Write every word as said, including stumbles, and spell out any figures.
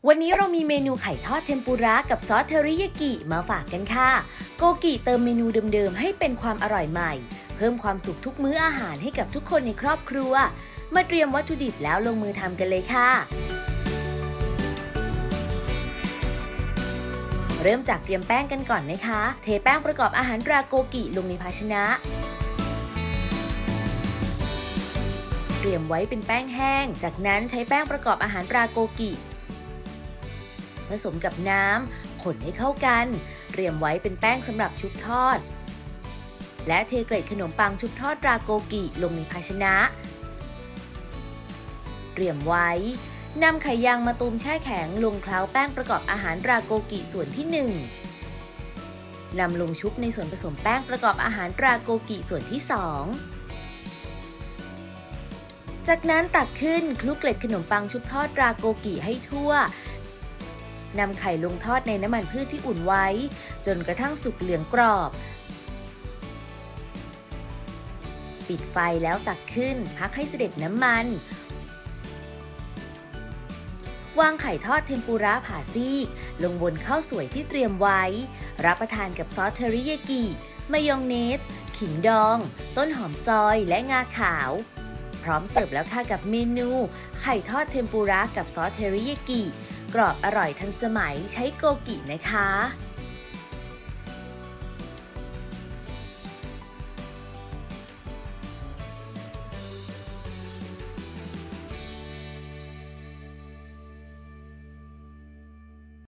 วันนี้เรามีเมนูไข่ทอดเทมปุระกับซอสเทริยากิมาฝากกันค่ะโกกิเติมเมนูเดิมๆให้เป็นความอร่อยใหม่เพิ่มความสุขทุกมื้ออาหารให้กับทุกคนในครอบครัวมาเตรียมวัตถุดิบแล้วลงมือทำกันเลยค่ะเริ่มจากเตรียมแป้งกันก่อนนะคะเทแป้งประกอบอาหารราโกกิลงในภาชนะเตรียมไว้เป็นแป้งแห้งจากนั้นใช้แป้งประกอบอาหารราโกกิผสมกับน้ำคนให้เข้ากันเตรียมไว้เป็นแป้งสำหรับชุบทอดและเทเกล็ดขนมปังชุบทอดราโกกิลงในภาชนะเตรียมไว้นำไข่ยางมาตูมแช่แข็งลงเคล้าแป้งประกอบอาหารราโกกิส่วนที่หนึ่งนำลงชุบในส่วนผสมแป้งประกอบอาหารราโกกิส่วนที่สองจากนั้นตักขึ้นคลุกเกล็ดขนมปังชุบทอดราโกกิให้ทั่วนำไข่ลงทอดในน้ำมันพืชที่อุ่นไว้จนกระทั่งสุกเหลืองกรอบปิดไฟแล้วตักขึ้นพักให้เสด็จน้ำมันวางไข่ทอดเทมปุระผ่าซีกลงบนข้าวสวยที่เตรียมไว้รับประทานกับซอสเทริยากิมายองเนสขิงดองต้นหอมซอยและงาขาวพร้อมเสิร์ฟแล้วค่ะกับเมนูไข่ทอดเทมปุระกับซอสเทริยากิกรอบอร่อยทันสมัยใช้โกกินะคะ